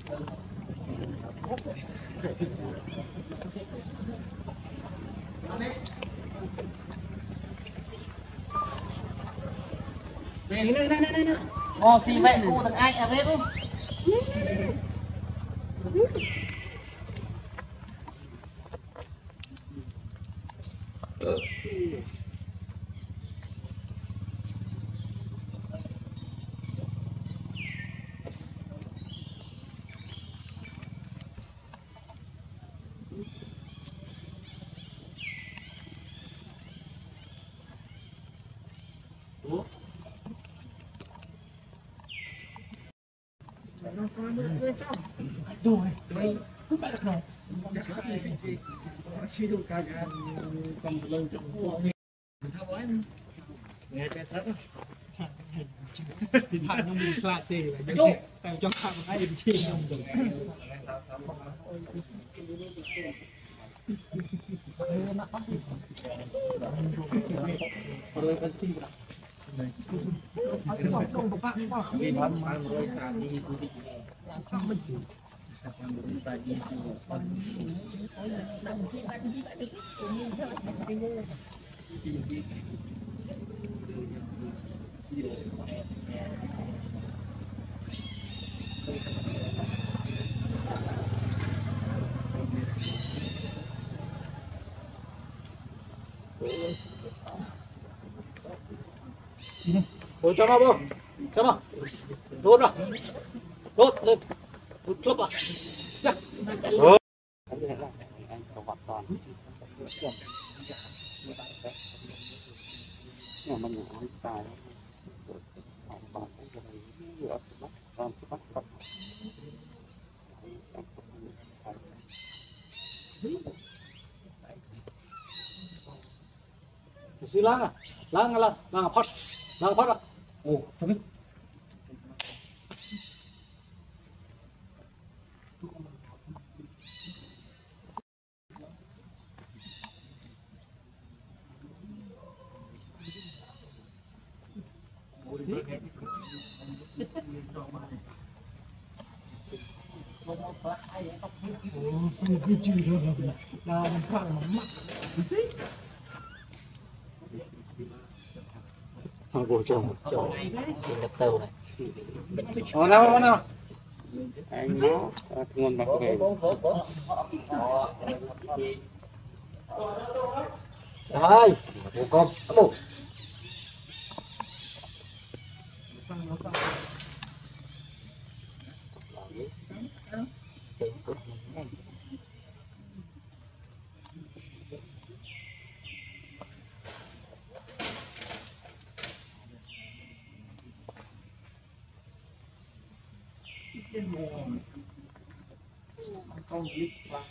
Ngô xì vậy cô thằng anh à biết không? thì bạn nó mình class C vậy tại cho thằng ai em chi không được Ủa cho nó không? Cho nó. Đốt rồi. Đốt lên. Đốt lấp ạ. Xí láng à? Láng à phát. Láng phát à? Ồ, thôi. Vô chồng được tàu này. Nào. Anh nó ngon bạc về. Rồi, một con. Một. Con clip qua.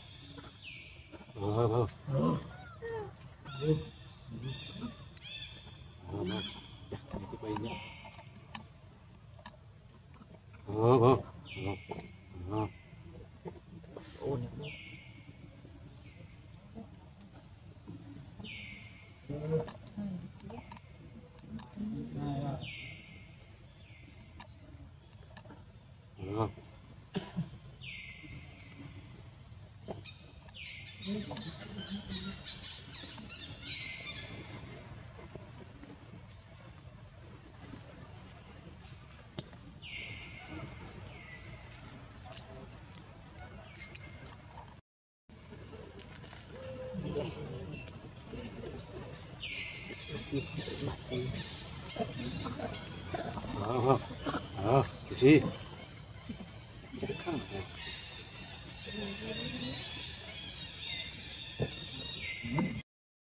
Gì? Chắc không.